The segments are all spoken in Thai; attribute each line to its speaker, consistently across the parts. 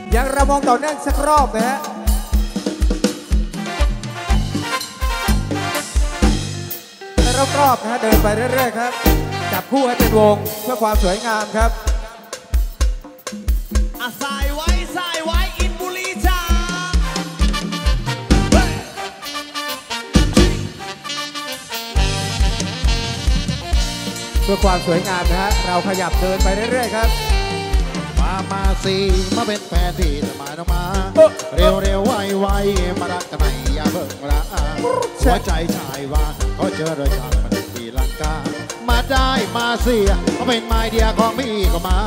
Speaker 1: ยังระมองต่อเนื่องสักรอบนะฮะรอบๆนะฮะเดินไปเรื่อยๆครับจับคู่ให้เป็นวงเพื่อความสวยงามครับ
Speaker 2: สายไว้อินบุรีจ้า
Speaker 1: เพื่อความสวยงามนะฮะเราขยับเดินไปเรื่อยๆครับ
Speaker 3: มาสิมาเป็นแฟนพี่จะมาต้องมาเร็วไวมารักกันไหนอย่าเบิ่งละหัวใจชายว่าเขาเจอเรือจากมันตีลังกามาได้มาสิเขาเป็นไม้เดียของพี่ก็มา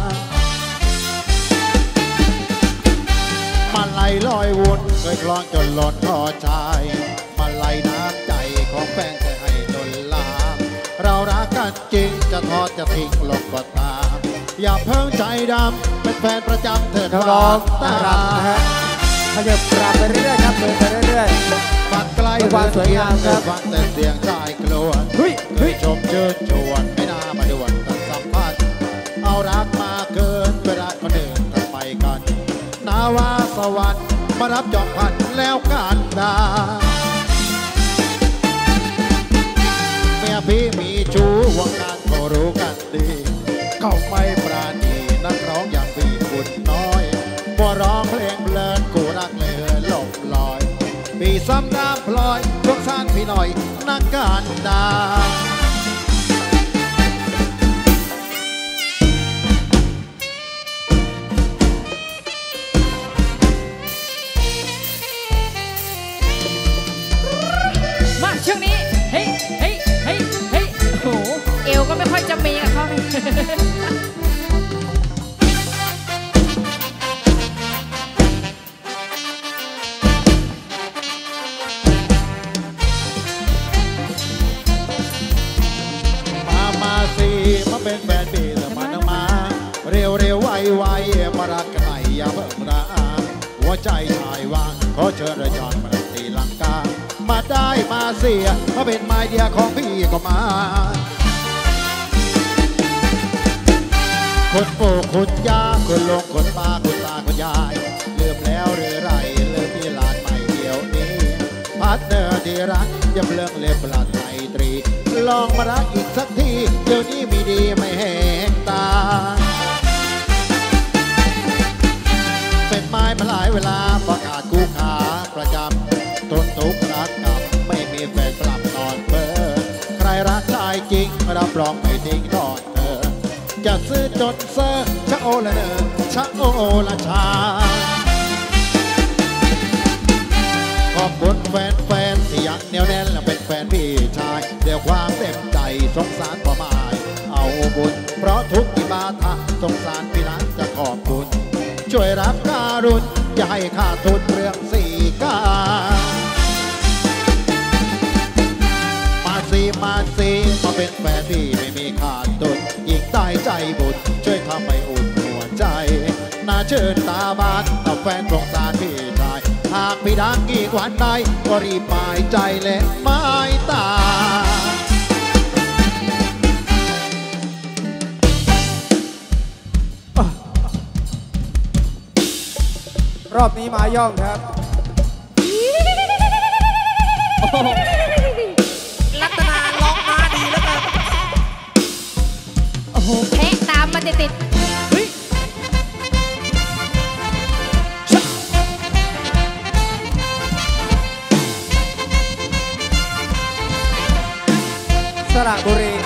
Speaker 3: ไหลลอยวนเคยคลองจนหล่นทอชายมาไหลน้ำใจของแฟนเคยให้จนลาเรารักกันจริงจะทอดจะทิ้งลงก็ตามอย่าเพิ่งใจดำเป็นแฟนประจำเถิด
Speaker 1: ร้องตามนะฮะขยับกลับไปเรื่อยๆครับเดินไปเรื่อย
Speaker 3: ๆฝักไกลความสวยงามครับฟังแต่เสียงชายกลัวชมเชิญชวนไม่น่ามาด่วนตัดสัมพันธ์เอารักมาเกินเวลาคนอื่นทำไมกันนาวาสวรรค์มารับจองพันแล้วกันดาเมียพี่มีชู้วงการก็รู้กันดีเขาไม่ปราณีนักร้องอย่างพี่บุญน้อยบ่ร้องเพลงเพลินกูรักเลยหลบลอยพี่ซ้ำน้ำพลอยสงสารพี่หน่อยนักการดา
Speaker 4: ช่วงนี้เฮ้ยโอ้โหเอวก็ไม่ค่อยจะมีกับเขาเลย
Speaker 3: มาสิมาเป็นแฟนพี่จะมาต้องมาเร็วไวมารักกันไหนอย่าเพิ่งรักหัวใจชายว่างขอเชิญระยองมาตีลังกามาได้มาเสียมาเป็นไม้เดียของพี่ก็มาคนปู่คนย่าคนลงคนป้าคนตาคนยายลืมแล้วหรือไรลืมมีหลานใหม่เดียวนี้พัดเนอร์ที่รักอย่าเลิกเล็บหลานไมตรีลองมารักอีกสักทีเดี๋ยวนี้มีดีไม่แหงตาเป็นไม้มาหลายเวลาประกาศคู่ขาประจำต้นทุกรักกับไม่มีแฟนปรับนอนเบอร์ใครรักชายจริงรับรองไม่ทิ้งทอดเธอจะซื้อจนเซอร์ชะโอละเนอชะโอละชาขอบคุณแฟนที่ยังเหนียวแน่นและเป็นแฟนพี่ชายเดี๋ยวความเต็มใจสงสารพ่อหมายเอาบุญเพราะทุกที่มาทะสงสารพี่นั้นจะขอบคุณช่วยรับการุณอย่าให้ขาดทุนเรื่องสีกามาเป็นแฟนพี่ไม่มีขาดทุนยิ่งใต้ใจบุญช่วยทำให้อุ่นหัวใจน่าเชิญตาบานเอาแฟนสงสารพี่ชายหากพี่ดังกี่วันใดก็รีบปลายใจและไม้ต
Speaker 1: ารอบนี้มาย่องครับ
Speaker 2: รัตนาร้องมาดีแล้วกัน
Speaker 4: โอ้โหแพะตามมาติด
Speaker 1: สระบุรี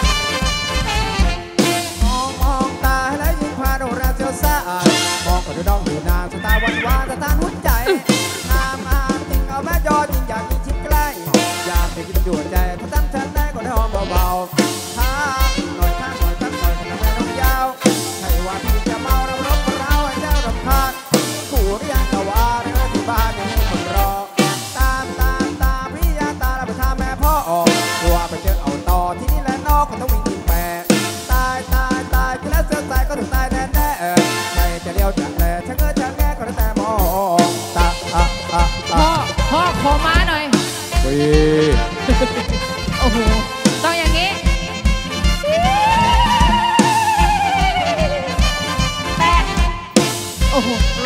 Speaker 1: มองตาแล้วยิ่งพาโนราเซียวซ่ามองก็ดูดองอยู่นานสตาวันวานสตาหัวใจอาจริงเอาแม่ยอดยิ่งอยากยิ่งชิดใกล้อยากไปกินด่วนใจถ้าตั้งฉันได้ก็ได้หอมเบาๆถ้าหน่อยข้างหน่อยตั้งหน่อยทำไมน้องยาวให้ว่าพี่จะเมาเรารบเราให้เจ้ารำคาญขู่เรียกแต่ว่าเรื่องที่บ้านยังคนรอตามพี่ยาตาเราไปทำแม่พ่อออกตัวไปเจอเอาต่อที่นี่แหละนอกก็ต้องวิ่งกินแปะตายกินแล้วเสียใจก็ถึงตายแน่ใครจะเลี้ยวจะแหล่ฉันก็จะ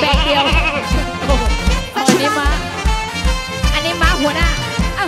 Speaker 4: แบกเดียวโอ้โหอันนี้ม้าหัวหน้าอ้าว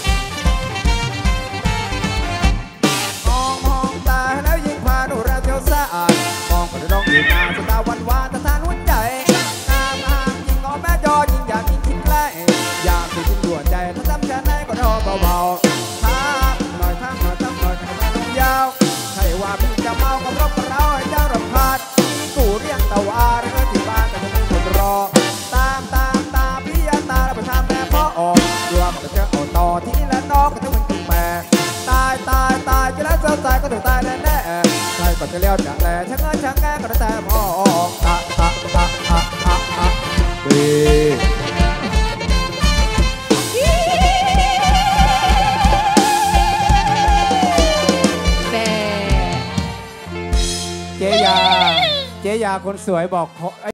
Speaker 1: มองตาแล้วยิ่งพาดูราเที่ยวสะอาดมองก็จะร้องอยู่นานสตาวันวานตะทานหัวใจงามยิ่งงอแม่ยอยิ่งอยากยิ่งคิดใกล้อยากจะยิ่งด่วนใจถ้าทำแค่ไหนก็รอเบาๆทักหน่อยทักหน่อยทักหน่อยทักหน่อยยาวใช่ว่าพี่จะเมากับรบกับเราให้เจ้ารำคาญกูเรียกตะวาเรื่องที่บ้านแต่จะไม่ทนรอตามพี่ยาตาแล้วไปทำแม่พ่อออกรวมก็จะเอาต่อที่นี่และน้องก็จะเป็นตุ้งแม่ตายจะแล้วเจ้าตายก็ถูกตายแน่ใช่ก็จะเลี้ยวจากแหล่ช่างเงินช่างแง่ก็แต่พ่อออกดี
Speaker 4: แต่
Speaker 1: เจยาคนสวยบอก